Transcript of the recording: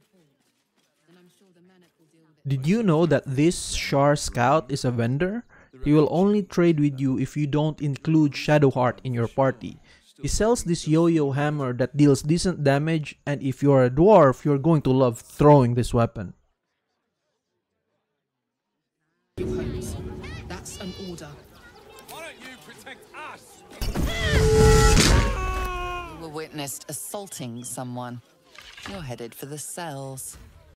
Did you know that this Shar scout is a vendor? He will only trade with you if you don't include Shadowheart in your party. He sells this yo-yo hammer that deals decent damage, and if you're a dwarf, you're going to love throwing this weapon. That's an order. Why don't you protect us? You were witnessed assaulting someone. You're headed for the cells.